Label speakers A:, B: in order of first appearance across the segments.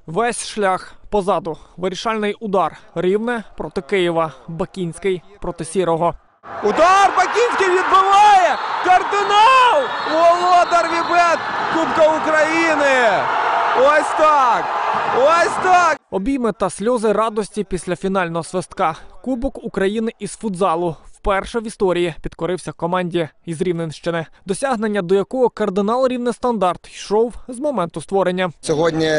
A: Весь шлях позаду. Вирішальний удар. Рівне проти Києва. Бакінський проти Сірого. Удар! Бакінський відбиває! Кардинал! Володар Вібет! Кубка України! Ось так! Ось так! Обійми та сльози радості після фінального свистка. Кубок України із футзалу вперше в історії підкорився команді із Рівненщини. Досягнення, до якого кардинал Рівнестандарт йшов з моменту створення.
B: Сьогодні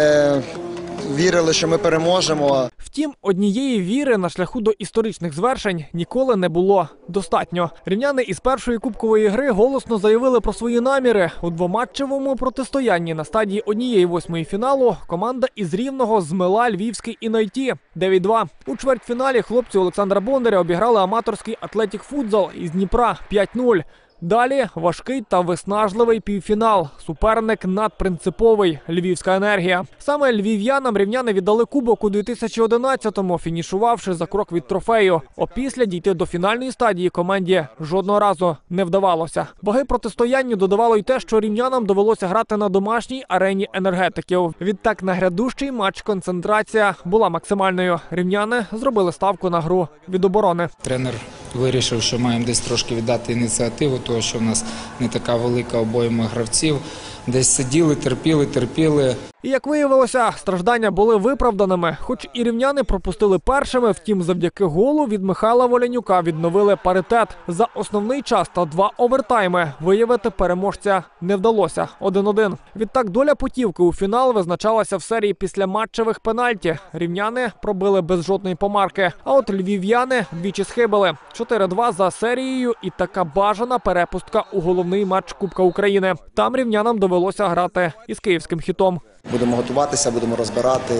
B: вірили, що ми переможемо.
A: Втім, однієї віри на шляху до історичних звершень ніколи не було достатньо. Рівняни із першої кубкової гри голосно заявили про свої наміри. У двоматчевому протистоянні на стадії 1/8 фіналу команда із Рівного змила львівський «Інайті» 9-2. У чвертьфіналі хлопці Олександра Бондаря обіграли аматорський «Атлетік Футзал» із Дніпра 5-0. Далі важкий та виснажливий півфінал. Суперник надпринциповий – Львівська енергія. Саме львів'янам рівняни віддали кубок у 2011-му, фінішувавши за крок від трофею. Опісля дійти до фінальної стадії команді жодного разу не вдавалося. Ваги протистоянню додавало й те, що рівнянам довелося грати на домашній арені енергетиків. Відтак на грядущий матч концентрація була максимальною. Рівняни зробили ставку на гру від оборони.
C: Тренер вирішив, що маємо десь трошки віддати ініціативу, тому що в нас не така велика обойма гравців. Десь сиділи, терпіли.
A: І як виявилося, страждання були виправданими. Хоч і рівняни пропустили першими, втім завдяки голу від Михайла Волянюка відновили паритет. За основний час та 2 овертайми виявити переможця не вдалося – 1-1. Відтак доля путівки у фінал визначалася в серії післяматчевих пенальті. Рівняни пробили без жодної помарки, а от львів'яни двічі схибили. 4-2 за серією і така бажана перепустка у головний матч Кубка України. Там рівнянам довелося грати із київським «Хітом».
B: Будемо готуватися, будемо розбирати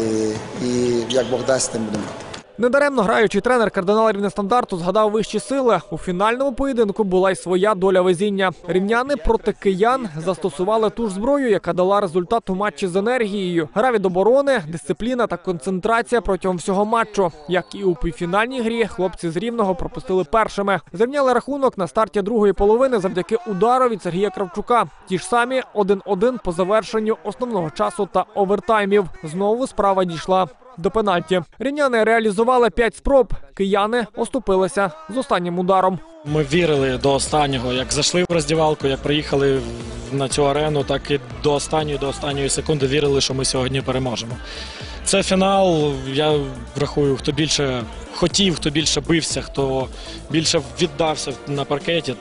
B: і як Бог дасть, тим будемо грати.
A: Недаремно граючий тренер кардинала Рівнестандарту згадав вищі сили. У фінальному поєдинку була й своя доля везіння. Рівняни проти киян застосували ту ж зброю, яка дала результат у матчі з енергією. Гра від оборони, дисципліна та концентрація протягом всього матчу. Як і у півфінальній грі, хлопці з Рівного пропустили першими. Зрівняли рахунок на старті другої половини завдяки удару від Сергія Кравчука. Ті ж самі 1-1 по завершенню основного часу та овертаймів. Знову справа дійшла до пенальті. Рівняни реалізували 5 спроб, кияни оступилися з останнім ударом.
D: Ми вірили до останнього, як зайшли в роздівалку, як приїхали на цю арену, так і до останньої секунди вірили, що ми сьогодні переможемо. Це фінал, я рахую, хто більше хотів, хто більше бився, хто більше віддався на паркеті,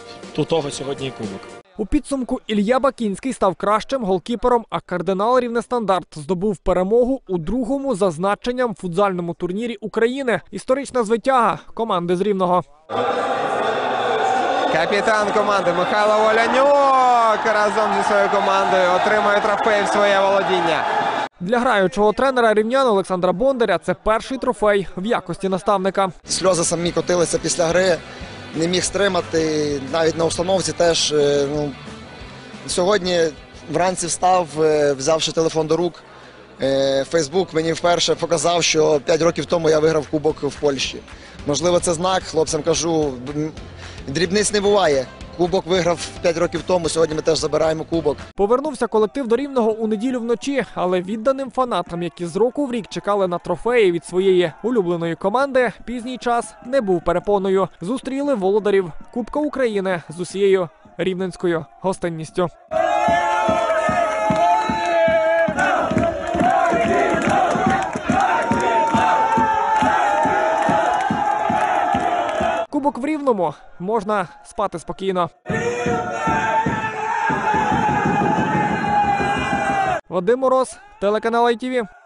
D: у того сьогодні і кубок.
A: У підсумку Ілля Бакінський став кращим голкіпером, а кардинал Рівнестандарт здобув перемогу у другому за значенням футзальному турнірі України. Історична звитяга команди з Рівного.
E: Капітан команди Михайло Волянюк разом зі своєю командою отримує трофей в своє володіння.
A: Для граючого тренера рівнян Олександра Бондаря це перший трофей в якості наставника.
B: Сльози самі котилися після гри, не міг стримати, навіть на установці теж. Сьогодні вранці встав, взявши телефон до рук. Фейсбук мені вперше показав, що 5 років тому я виграв кубок в Польщі. Можливо, це знак, хлопцям кажу, дрібниць не буває. Кубок виграв 5 років тому, сьогодні ми теж забираємо кубок.
A: Повернувся колектив до Рівного у неділю вночі, але відданим фанатам, які з року в рік чекали на трофеї від своєї улюбленої команди, пізній час не був перепоною. Зустріли володарів Кубка України з усією рівненською гостинністю. Кубок в Рівному, можна спати спокійно. Вадим Мороз, телеканал ITV.